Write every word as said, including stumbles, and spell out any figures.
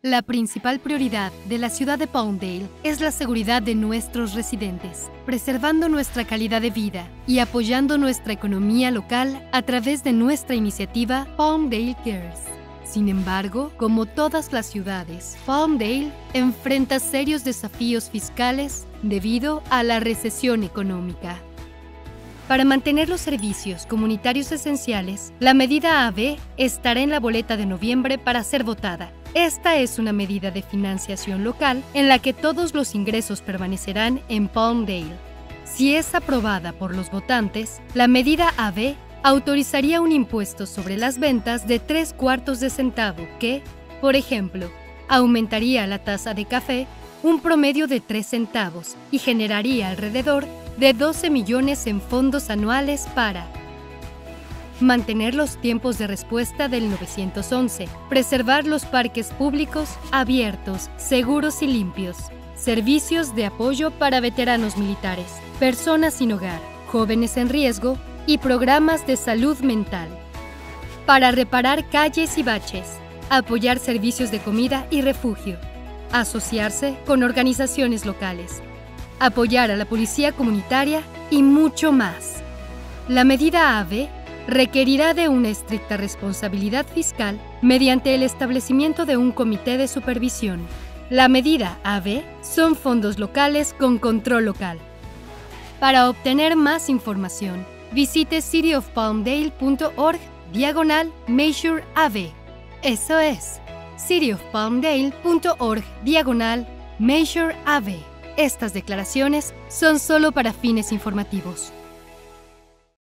La principal prioridad de la ciudad de Palmdale es la seguridad de nuestros residentes, preservando nuestra calidad de vida y apoyando nuestra economía local a través de nuestra iniciativa Palmdale Cares. Sin embargo, como todas las ciudades, Palmdale enfrenta serios desafíos fiscales debido a la recesión económica. Para mantener los servicios comunitarios esenciales, la medida A B estará en la boleta de noviembre para ser votada. Esta es una medida de financiación local en la que todos los ingresos permanecerán en Palmdale. Si es aprobada por los votantes, la medida A B autorizaría un impuesto sobre las ventas de tres cuartos de centavo que, por ejemplo, aumentaría la tasa de café un promedio de tres centavos y generaría alrededor de doce millones en fondos anuales para mantener los tiempos de respuesta del nueve once, preservar los parques públicos abiertos, seguros y limpios, servicios de apoyo para veteranos militares, personas sin hogar, jóvenes en riesgo y programas de salud mental. Para reparar calles y baches, apoyar servicios de comida y refugio, asociarse con organizaciones locales, apoyar a la policía comunitaria y mucho más. La medida A B requerirá de una estricta responsabilidad fiscal mediante el establecimiento de un comité de supervisión. La medida A B son fondos locales con control local. Para obtener más información, visite cityofpalmdale.org diagonal Measure A B. Eso es, cityofpalmdale.org diagonal Measure A B. Estas declaraciones son solo para fines informativos.